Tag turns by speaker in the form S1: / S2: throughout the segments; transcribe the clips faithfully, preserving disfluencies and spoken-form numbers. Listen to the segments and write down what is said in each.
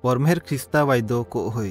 S1: परमेहर ख्रिस्ता वायदो को होय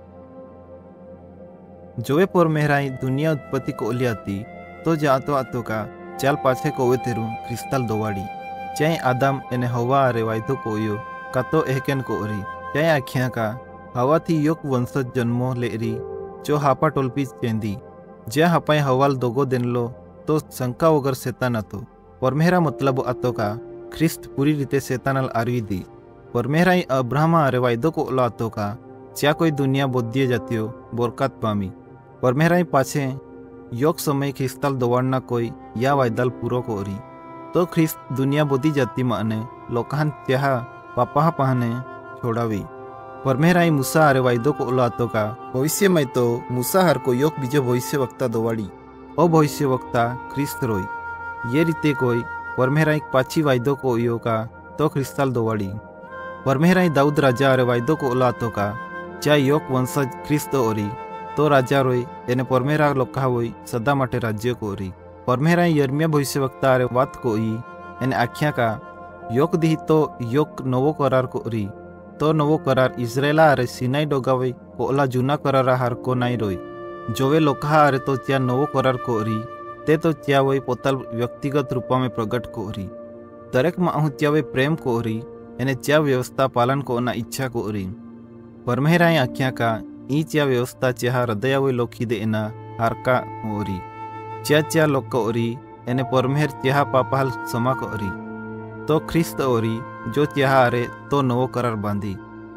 S1: जोवे परमेहराई दुनिया उत्पत्ति को लियाती तो जातो आतो का चाल पाछे को तेरू क्रिस्ताल दोवाड़ी चाहे आदम एने हवा अरे वायदो को यो कातो एहकेन को ओरी चाहे आख्या का हवा थी योक वंशज जन्मो लेरी जो हापा टोलपी चेंदी ज्या हापाई हवाल दोगो दिन लो तो शंका वगर सेतान आतो परमेहरा मतलब आतो का ख्रिस्त पूरी रीते सेतानल आरवी दी परमेहराई अब्राहमा अरे वायदो को ओला आतो का च्या कोई दुनिया बोधिये जातियो बोरकात पामी परमेहराई पाछे योग समय ख्रिस्ताल दोवाड़ना कोई या वायदाल पूरो को ओरी तो ख्रिस्त दुनिया बोधी जाती माने लोकान त्याहा पापा पहाने छोड़ावी परमेहराई मूसा अरे वायदो को ओला आतो का भविष्य में तो मूसा हर को योग बीजो भविष्य वक्ता दोवाड़ी ओ भविष्य वक्ता ख्रिस्त रोई ये रीते कोई परमेहराई पाछी वायदो को यो का तो ख्रिस्ताल दोवाड़ी परमेहराई दाऊद राजा अरे वायदो को ओला आतो का चा योग वंशज ख्रिस्त ओरी तो राजा रोई एने परमेहरा लोका होई सदा माटे राज्य को ओरी परमेहराई यर्मिया भविष्य वक्ता अरे वात को ई एने आख्या का योग दी तो योग नवो करार को ओरी तो नवो करार इजरायला अरे सिनाई डोगावे को ओला जूना करार हार को नाई रोई जोवे लोका अरे तो त्या नवो करार को ओरी ते तो त्या वही पोताल व्यक्तिगत रूपा में प्रगट को ओरी दरेक माहू त्या वे प्रेम को ओरी एने च्या व्यवस्था पालन को ना इच्छा को ओरी परमेहराई आख्या का ई च्या व्यवस्था च्या हृदय वे लोखी दे एना हारका ओरी च्या च्या लोक को ओरी एने परमेहर च्या पापाल समा को ओरी तो ख्रिस्त ओरी जो च्या अरे तो नवो करार बांधी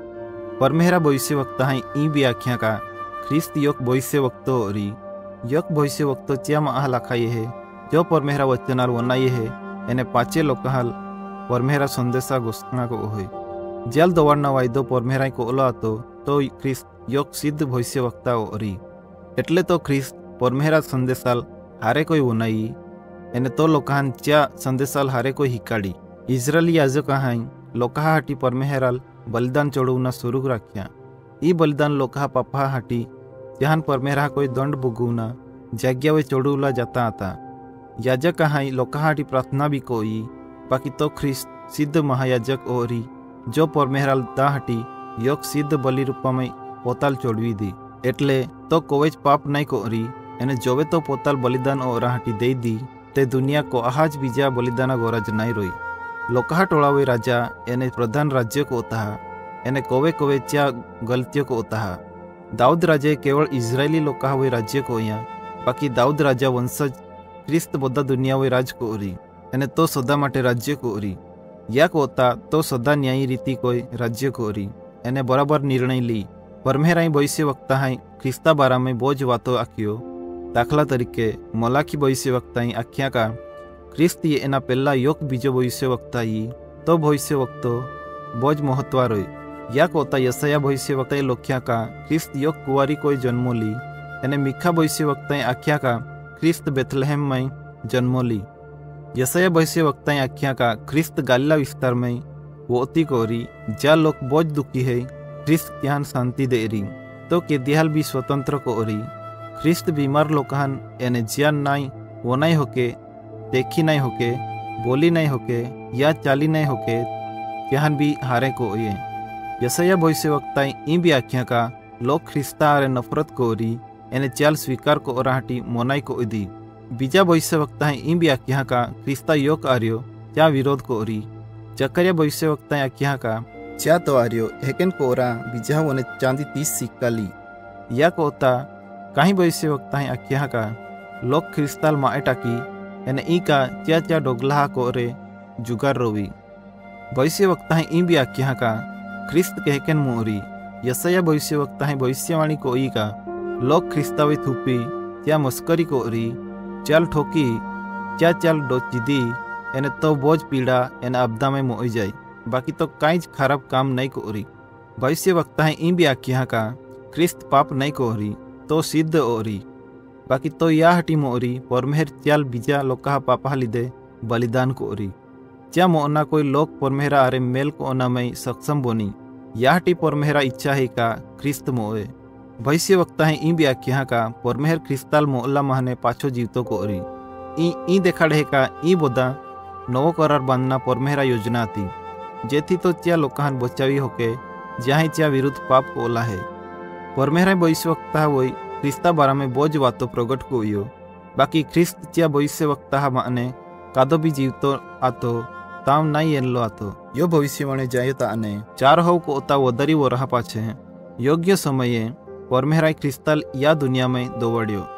S1: परमेहरा भविष्य वक्ता है ई भी आख्या का ख्रिस्त योग भविष्य वक्तो ओरी योग भविष्य वक्तो च्या माह लाखा ये है जो परमेहरा वचनाल वना ये है एने पाचे लोकहाल परमेहरा संदेशा घोषणा को होय जल दवाड़ना वायदो परमेहराई को ओला तो तो ख्रिस्त योग सिद्ध भविष्य वक्ता ओरी एटले तो ख्रिस्त परमेहरा संदेशाल हारे कोई वनाई एने तो लोकान च्या संदेशाल हारे कोई हिकाड़ी इजरायली याजक हाई लोका हाटी परमेहराल बलिदान चढ़ौना शुरू राख्या ई बलिदान लोका पापा हाटी जहान परमेहरा कोई दंड बुगुना जाग्या वे चढ़ौला जाता आता याजक हाई लोका हाटी प्रार्थना भी कोई बाकी तो ख्रिस्त सिद्ध महायाजक ओरी जो परमेहराल दा हटी योग सिद्ध बलि रूपा में पोताल चोड़वी दी एटले तो कोवेज पाप नहीं को ओरी एने जोवे तो पोताल बलिदान ओरा हटी दे दी ते दुनिया को आहाज बीजा बलिदाना गोराज नहीं रोई लोका टोड़ावे राजा एने प्रधान राज्य को ओताहा एने कोवे कोवे च्या गलतियों को ओताहा दाऊद राजे केवल इजरायली लोका वे राज्य को या बाकी दाऊद राजा वंशज ख्रिस्त बोधा दुनिया वे राज को ओरी एने तो सदा माटे राज्य को ओरी या को होता तो सदा न्यायी रीति कोई राज्य को ओरी एने बराबर निर्णय ली परमेहराई भविष्य वक्ता है ख्रिस्ता बारा में बोझ वातो आख्यो दाखला तरीके मलाखी भविष्य वक्ता आख्या का ख्रिस्त ये एना पेला योग बीजो भविष्य वक्ता तो भविष्य वक्तो बोझ महत्वा रोई या को होता यसाया भविष्य वक्ता लोख्या का ख्रिस्त योग कुवारी कोई जन्मो ली एने मिखा भविष्य वक्ता आख्या का ख्रिस्त बेथलेहम में जन्मो ली यसाया भविष्य वक्ता आख्या का ख्रिस्त गालिला विस्तार में वो अति कोरी जा लोग बोझ दुखी है ख्रिस्त त्यान शांति दे रही तो केदिहाल भी स्वतंत्र को ओरी ख्रिस्त बीमार लोकान एने जियान नाई वो नहीं होके देखी नहीं होके बोली नहीं होके या चाली नहीं होके त्यान भी हारे को ओये यसाया भविष्य वक्ता ई भी आख्या का लोग ख्रिस्ता आरे नफरत को ओरी एने चाल स्वीकार को ओराहटी मोनाई को इदी बीजा भविष्य वक्ता ई भी आख्या का ख्रिस्ता योग आर्यो क्या विरोध को ओरी जकरिया भविष्य वक्ता आख्या का च्या तो आर्यो हेकेन को ओरा बीजा वने चांदी तीस सिक्का ली या को होता कहीं भविष्य वक्ता आख्या का लोग ख्रिस्ताल माए टाकी एने ई का च्या च्या डोगला को रे जुगार रोवी भविष्य वक्ता ई भी आख्या का ख्रिस्त के हेकेन मोरी यसाया भविष्य वक्ता भविष्यवाणी को ई का लोग ख्रिस्तावे थुपी त्या मस्करी को ओरी चाल ठोकी क्या चाल डोचिदी एने तो बोझ पीड़ा एने आपदा में मोई जाए बाकी तो कई खराब काम नहीं को ओरी भविष्य वक्ता है ई भी आख्या का ख्रिस्त पाप नहीं को ओरी तो सिद्ध ओरी बाकी तो या हटी मोरी परमेहर चाल बीजा लोका पापा लिदे बलिदान को ओरी च्या मोना कोई लोग परमेहरा अरे मेल को ओना में सक्षम बोनी या हटी परमेहरा इच्छा है का ख्रिस्त मोए भविष्य वक्ता है ई भी आख्या का परमेहर ख्रिस्ताल मोला महने पाछो जीवतो को ओरी ई ई देखाड़े का ई बोदा नवो करार बांधना परमेहरा योजना थी जेथी तो त्या लोकान बचावी होके जहाँ च्या विरुद्ध पाप को ओला है परमेहराय भविष्य वक्ता वही ख्रिस्ता बारा में बोझ वातो प्रगट को यो बाकी ख्रिस्त च्या भविष्य वक्ता माने कादो भी जीवतो आतो ताम नाई येनलो आतो यो भविष्यवाणी जायता अने चार हव को ओता वदरी वो रहा पाछे योग्य समये परमेहराय ख्रिस्ताल या दुनिया में दोवड्यो।